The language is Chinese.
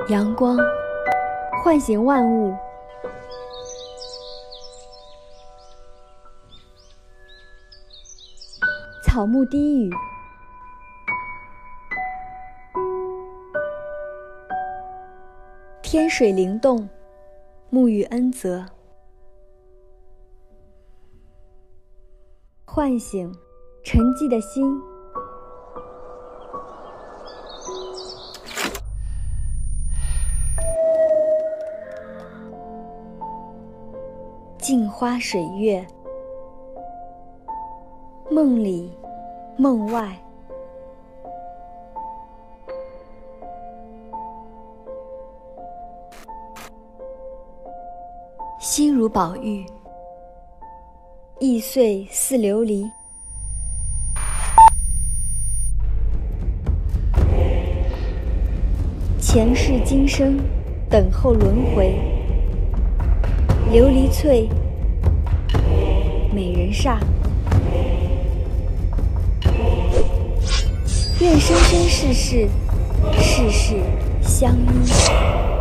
阳光唤醒万物，草木低语，天水灵动，沐浴恩泽，唤醒沉寂的心，镜花水月，梦里梦外，心如宝玉，易碎似琉璃。前世今生，等候轮回。琉璃脆，美人煞。愿生生世世，世世相依。